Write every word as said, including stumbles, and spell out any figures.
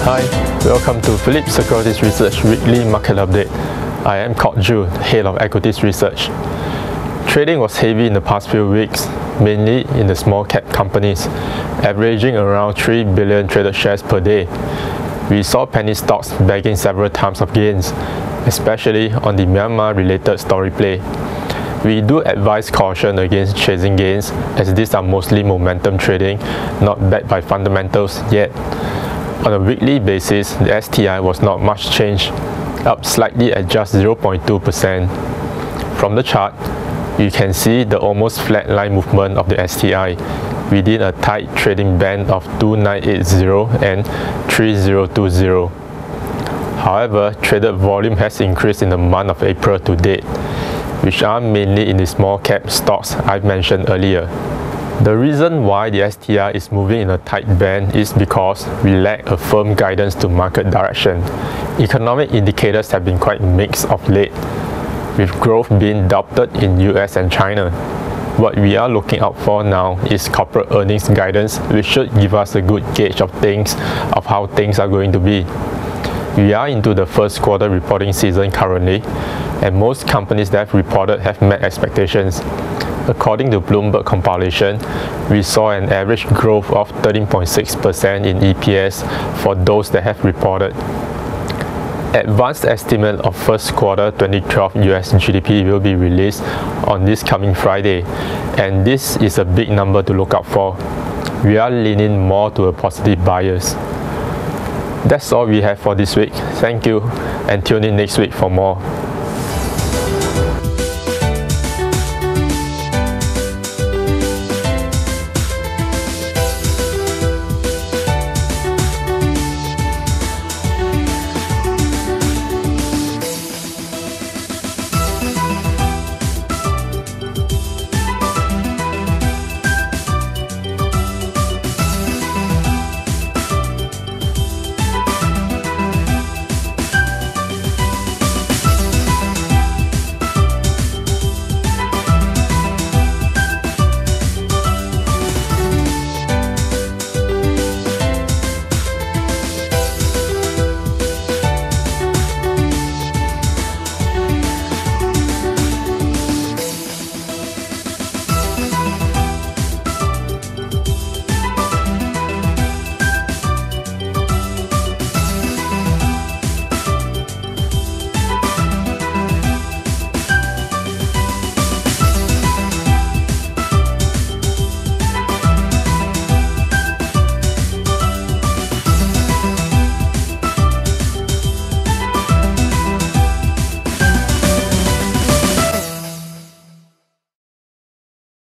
Hi, welcome to Phillip Securities Research Weekly Market Update. I am Kok Joo, Head of Equities Research. Trading was heavy in the past few weeks, mainly in the small cap companies, averaging around three billion traded shares per day. We saw penny stocks bagging several times of gains, especially on the Myanmar-related story play. We do advise caution against chasing gains, as these are mostly momentum trading, not backed by fundamentals yet. On a weekly basis, the S T I was not much changed, up slightly at just zero point two percent. From the chart, you can see the almost flat line movement of the S T I within a tight trading band of two nine eight zero and three zero two zero. However, traded volume has increased in the month of April to date, which are mainly in the small cap stocks I mentioned earlier. The reason why the S T I is moving in a tight band is because we lack a firm guidance to market direction. Economic indicators have been quite mixed of late, with growth being doubted in U S and China. What we are looking out for now is corporate earnings guidance, which should give us a good gauge of things, of how things are going to be. We are into the first quarter reporting season currently, and most companies that have reported have met expectations. According to Bloomberg compilation, we saw an average growth of thirteen point six percent in E P S for those that have reported. Advanced estimate of first quarter twenty twelve U S G D P will be released on this coming Friday, and this is a big number to look out for. We are leaning more to a positive bias. That's all we have for this week. Thank you, and tune in next week for more.